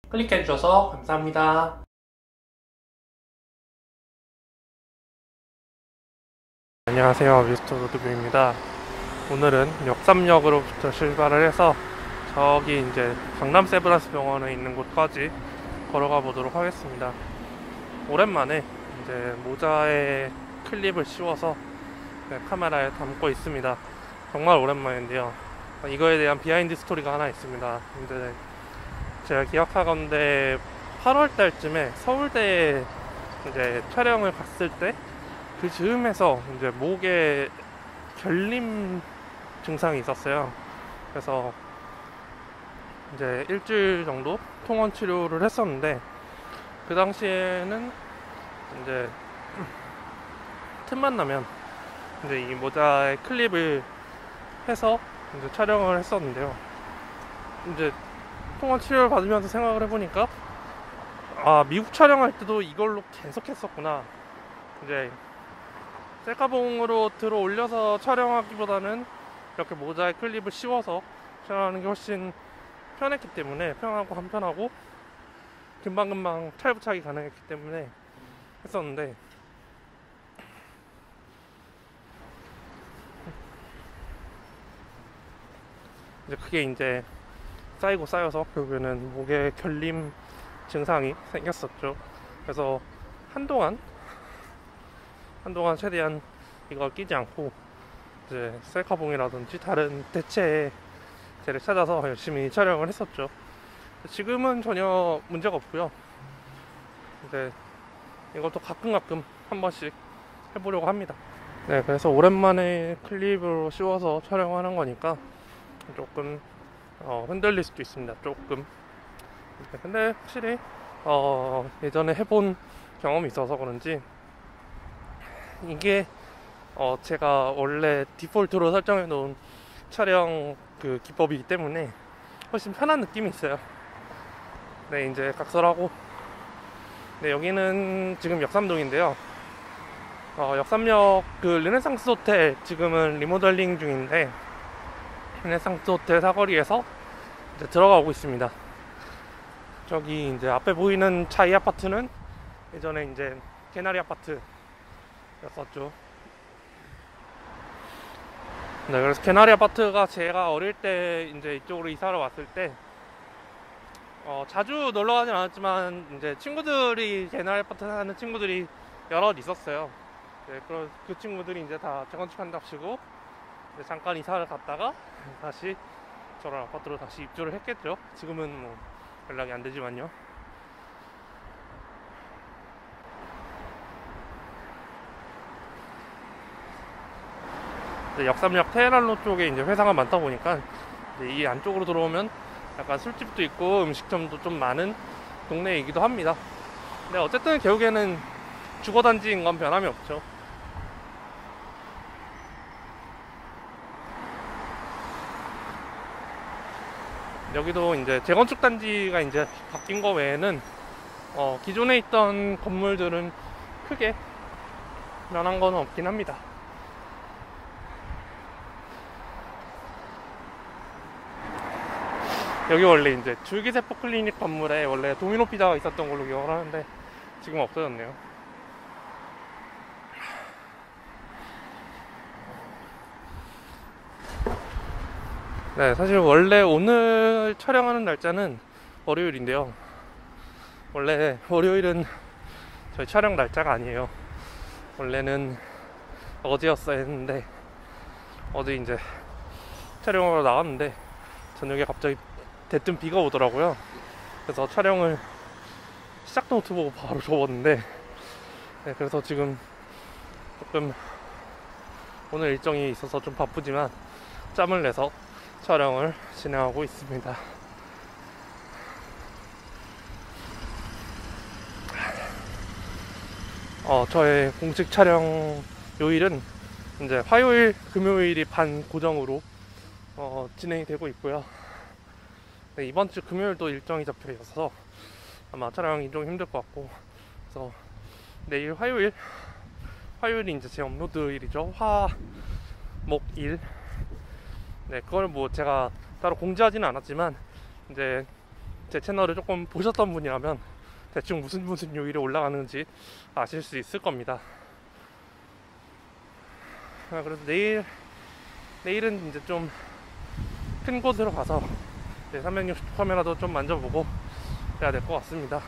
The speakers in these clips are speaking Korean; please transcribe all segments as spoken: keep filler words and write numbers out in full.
클릭해주셔서 감사합니다. 안녕하세요, 미스터 로드뷰입니다. 오늘은 역삼역으로부터 출발을 해서 저기 이제 강남 세브란스 병원에 있는 곳까지 걸어가 보도록 하겠습니다. 오랜만에 이제 모자에 클립을 씌워서 카메라에 담고 있습니다. 정말 오랜만인데요. 이거에 대한 비하인드 스토리가 하나 있습니다. 이제 제가 기억하건대 팔월 달쯤에 서울대에 이제 촬영을 갔을 때 그 즈음에서 이제 목에 결림 증상이 있었어요. 그래서 이제 일주일 정도 통원 치료를 했었는데, 그 당시에는 이제 틈만 나면 이제 이 모자에 클립을 해서 이제 촬영을 했었는데요. 이제 통원 치료를 받으면서 생각을 해보니까, 아, 미국 촬영할 때도 이걸로 계속 했었구나. 이제 셀카봉으로 들어 올려서 촬영하기보다는 이렇게 모자에 클립을 씌워서 촬영하는 게 훨씬 편했기 때문에, 편하고 간편하고 금방금방 탈부착이 가능했기 때문에 했었는데, 이제 그게 이제 쌓이고 쌓여서 결국에는 목에 결림 증상이 생겼었죠. 그래서 한동안 한동안 최대한 이걸 끼지 않고 이제 셀카봉이라든지 다른 대체제를 찾아서 열심히 촬영을 했었죠. 지금은 전혀 문제가 없고요. 이제 이것도 가끔 가끔 한 번씩 해보려고 합니다. 네, 그래서 오랜만에 클립으로 씌워서 촬영하는 거니까 조금 어, 흔들릴 수도 있습니다. 조금. 네, 근데 확실히 어, 예전에 해본 경험이 있어서 그런지 이게 어, 제가 원래 디폴트로 설정해 놓은 촬영 그 기법이기 때문에 훨씬 편한 느낌이 있어요. 네, 이제 각설하고, 네, 여기는 지금 역삼동인데요. 어, 역삼역 그 르네상스 호텔 지금은 리모델링 중인데, 르네상스 호텔 사거리에서 이제 들어가고 있습니다. 저기 이제 앞에 보이는 차이 아파트는 예전에 이제 개나리 아파트였었죠. 네, 그래서 개나리 아파트가 제가 어릴 때 이제 이쪽으로 이사를 왔을 때 어, 자주 놀러 가진 않았지만 이제 친구들이, 개나리 아파트 사는 친구들이 여럿 있었어요. 네, 그, 그 친구들이 이제 다 재건축한답시고 이제 잠깐 이사를 갔다가 다시 저런 아파트로 다시 입주를 했겠죠. 지금은 뭐 연락이 안 되지만요. 역삼역 테헤란로 쪽에 이제 회사가 많다 보니까 이제 이 안쪽으로 들어오면 약간 술집도 있고 음식점도 좀 많은 동네이기도 합니다. 근데 어쨌든 결국에는 주거단지인 건 변함이 없죠. 여기도 이제 재건축 단지가 이제 바뀐 거 외에는 어, 기존에 있던 건물들은 크게 변한 건 없긴 합니다. 여기 원래 이제 줄기세포 클리닉 건물에 원래 도미노 피자가 있었던 걸로 기억을 하는데 지금 없어졌네요. 네, 사실 원래 오늘 촬영하는 날짜는 월요일인데요. 원래 월요일은 저희 촬영 날짜가 아니에요. 원래는 어제였어야 했는데, 어제 이제 촬영하러 나갔는데 저녁에 갑자기 대뜸 비가 오더라고요. 그래서 촬영을 시작도 못 해보고 바로 접었는데, 네, 그래서 지금 조금 오늘 일정이 있어서 좀 바쁘지만 짬을 내서 촬영을 진행하고 있습니다. 어, 저의 공식 촬영 요일은 이제 화요일, 금요일이 반 고정으로 어, 진행이 되고 있고요. 네, 이번 주 금요일도 일정이 잡혀 있어서 아마 촬영이 좀 힘들 것 같고, 그래서 내일 화요일, 화요일이 이제 제 업로드일이죠. 화, 목, 일. 네, 그걸 뭐 제가 따로 공지하지는 않았지만 이제 제 채널을 조금 보셨던 분이라면 대충 무슨 무슨 요일에 올라가는지 아실 수 있을 겁니다. 아, 그래서 내일 내일은 이제 좀 큰 곳으로 가서 삼백육십 카메라도 좀 만져보고 해야 될 것 같습니다.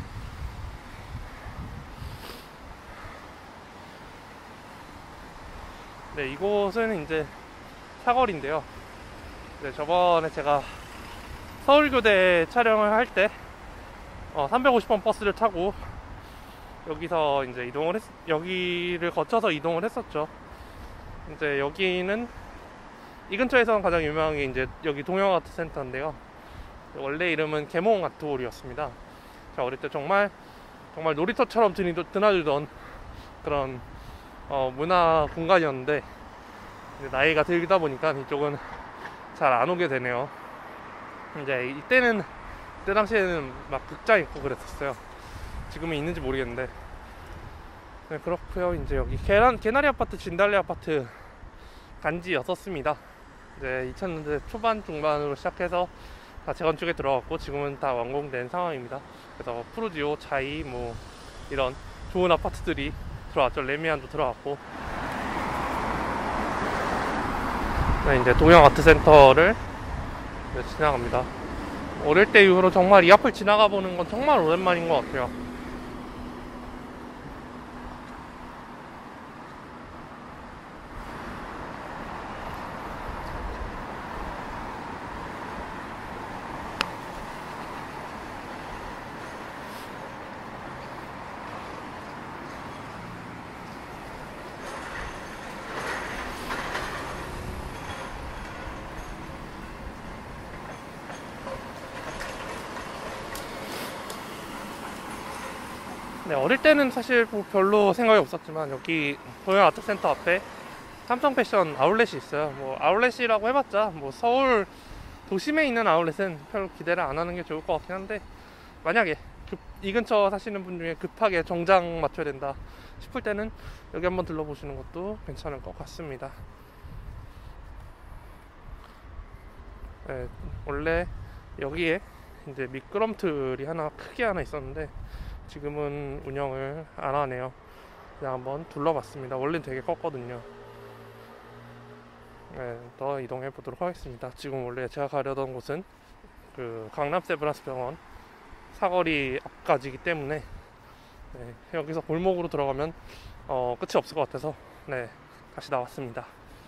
네, 이곳은 이제 사거리인데요. 네, 저번에 제가 서울교대 촬영을 할 때 어, 삼백오십 번 버스를 타고 여기서 이제 이동을 했, 여기를 거쳐서 이동을 했었죠. 이제 여기는 이 근처에서는 가장 유명한 게 이제 여기 동영아트센터인데요. 원래 이름은 개몽아트홀이었습니다. 제가 어릴 때 정말 정말 놀이터처럼 드나들던 그런 어, 문화 공간이었는데 나이가 들다 보니까 이쪽은 잘 안 오게 되네요. 이제 이때는 그때 당시에는 막 극장 있고 그랬었어요. 지금은 있는지 모르겠는데. 네, 그렇고요. 이제 여기 개난, 개나리 아파트, 진달래 아파트 단지였었습니다. 이제 이천 년대 초반 중반으로 시작해서 다 재건축에 들어갔고 지금은 다 완공된 상황입니다. 그래서 푸르지오, 차이 뭐 이런 좋은 아파트들이 들어왔죠. 레미안도 들어갔고. 네, 이제 동영아트센터를 네, 지나갑니다. 어릴 때 이후로 정말 이 앞을 지나가 보는 건 정말 오랜만인 것 같아요. 네, 어릴 때는 사실 뭐 별로 생각이 없었지만 여기 동영아트센터 앞에 삼성패션 아울렛이 있어요. 뭐 아울렛이라고 해봤자 뭐 서울 도심에 있는 아울렛은 별로 기대를 안 하는 게 좋을 것 같긴 한데, 만약에 급, 이 근처 사시는 분 중에 급하게 정장 맞춰야 된다 싶을 때는 여기 한번 들러보시는 것도 괜찮을 것 같습니다. 네, 원래 여기에 이제 미끄럼틀이 하나 크게 하나 있었는데 지금은 운영을 안 하네요. 그냥 한번 둘러봤습니다. 원래는 되게 컸거든요. 네, 더 이동해 보도록 하겠습니다. 지금 원래 제가 가려던 곳은 그 강남 세브란스 병원 사거리 앞까지이기 때문에 네, 여기서 골목으로 들어가면 어, 끝이 없을 것 같아서 네, 다시 나왔습니다.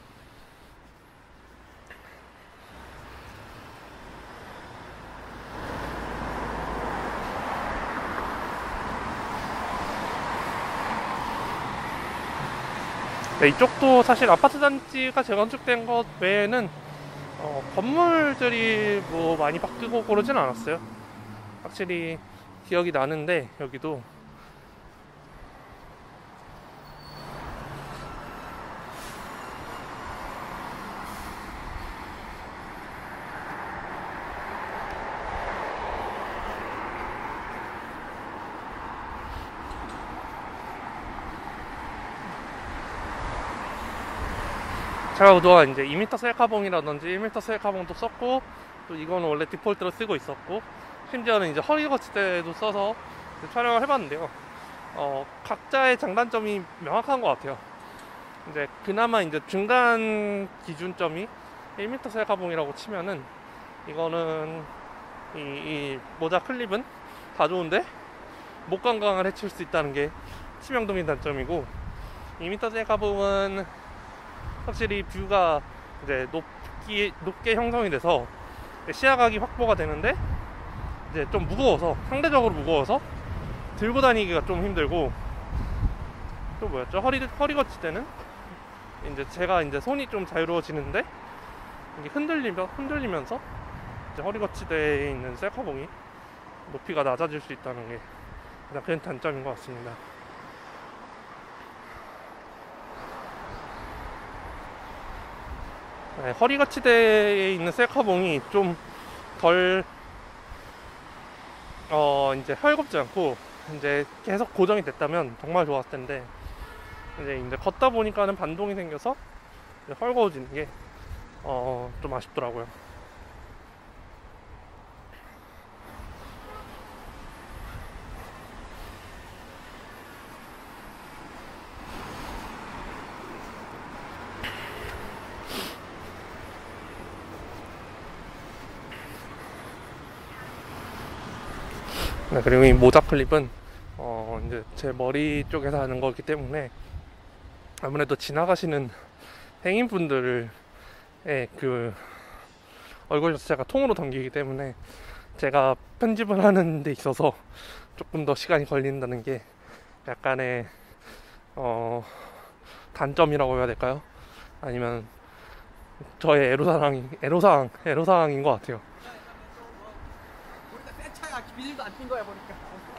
네, 이쪽도 사실 아파트 단지가 재건축된 것 외에는 어, 건물들이 뭐 많이 바뀌고 그러진 않았어요. 확실히 기억이 나는데 여기도 제가 그동안 이제 이 미터 셀카봉이라든지 일 미터 셀카봉도 썼고, 또 이거는 원래 디폴트로 쓰고 있었고, 심지어는 이제 허리 거치대도 써서 촬영을 해봤는데요. 어, 각자의 장단점이 명확한 것 같아요. 이제 그나마 이제 중간 기준점이 일 미터 셀카봉이라고 치면은 이거는 이, 이 모자 클립은 다 좋은데 목 건강을 해칠 수 있다는 게 치명적인 단점이고, 이 미터 셀카봉은 확실히 뷰가 이제 높기, 높게 형성이 돼서 시야각이 확보가 되는데 이제 좀 무거워서, 상대적으로 무거워서 들고 다니기가 좀 힘들고, 또 뭐였죠? 허리, 허리 거치대는 이제 제가 이제 손이 좀 자유로워지는데 이게 흔들리며, 흔들리면서 이제 허리 거치대에 있는 셀카봉이 높이가 낮아질 수 있다는 게 가장 큰 단점인 것 같습니다. 네, 허리 거치대에 있는 셀카봉이 좀 덜 어 이제 헐겁지 않고 이제 계속 고정이 됐다면 정말 좋았을 텐데, 이제 이제 걷다 보니까는 반동이 생겨서 이제 헐거워지는 게 어 좀 아쉽더라고요. 네, 그리고 이 모자 클립은 어 이제 제 머리 쪽에서 하는 거기 때문에 아무래도 지나가시는 행인분들의 그 얼굴 자체가 통으로 담기기 때문에 제가 편집을 하는 데 있어서 조금 더 시간이 걸린다는 게 약간의 어 단점이라고 해야 될까요? 아니면 저의 애로사항 애로사항 애로사항인 것 같아요. 우리가 새 차야 비닐도 안 튄 거야 보니까.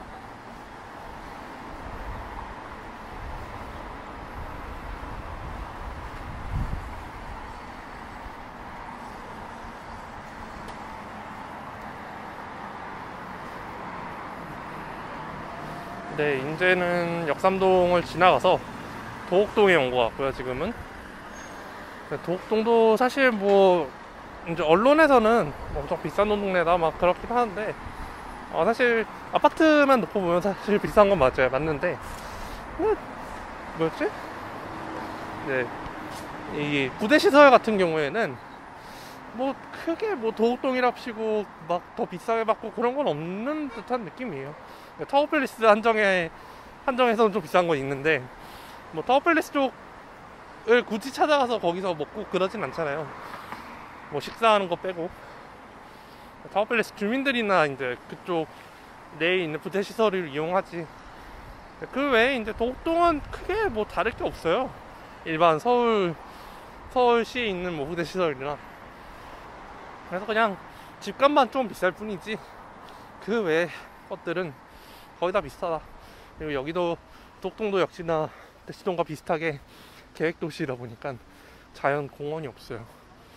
네, 이제는 역삼동을 지나가서 도곡동에 온 것 같고요, 지금은. 네, 도곡동도 사실 뭐, 이제 언론에서는 엄청 비싼 동네다 막 그렇긴 하는데, 어, 사실 아파트만 놓고 보면 사실 비싼 건 맞아요. 맞는데, 뭐, 뭐였지? 네, 이 부대시설 같은 경우에는 뭐 크게 뭐 도곡동이랍시고 막 더 비싸게 받고 그런 건 없는 듯한 느낌이에요. 타워팰리스 한정에 한정에서는 좀 비싼 건 있는데 뭐 타워팰리스 쪽을 굳이 찾아가서 거기서 먹고 그러진 않잖아요. 뭐 식사하는 거 빼고 타워팰리스 주민들이나 이제 그쪽 내에 있는 부대 시설을 이용하지. 그 외에 이제 도곡동은 크게 뭐 다를 게 없어요. 일반 서울 서울시에 있는 뭐 부대 시설이나. 그래서 그냥 집값만 좀 비쌀 뿐이지 그 외의 것들은 거의 다 비슷하다. 그리고 여기도 도곡동도 역시나 대치동과 비슷하게 계획도시다 보니까 자연 공원이 없어요.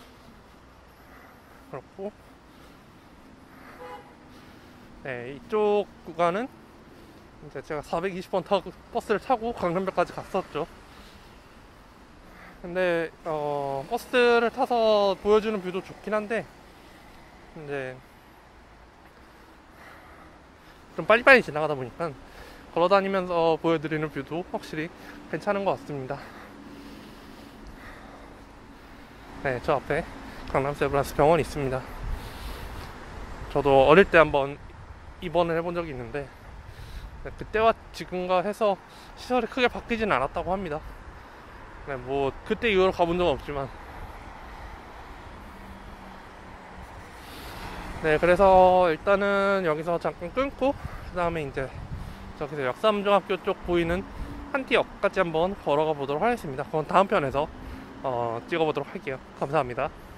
그렇고 네, 이쪽 구간은 이제 제가 사백이십 번 타고 버스를 타고 강남역까지 갔었죠. 근데 어, 버스를 타서 보여주는 뷰도 좋긴 한데 이제 좀 빨리빨리 지나가다 보니까 걸어다니면서 보여드리는 뷰도 확실히 괜찮은 것 같습니다. 네, 저 앞에 강남 세브란스 병원이 있습니다. 저도 어릴 때 한번 입원을 해본 적이 있는데 네, 그때와 지금과 해서 시설이 크게 바뀌진 않았다고 합니다. 네, 뭐 그때 이후로 가본 적은 없지만 네, 그래서 일단은 여기서 잠깐 끊고 그 다음에 이제 저기서 역삼중학교 쪽 보이는 한티역까지 한번 걸어가 보도록 하겠습니다. 그건 다음 편에서 어, 찍어보도록 할게요. 감사합니다.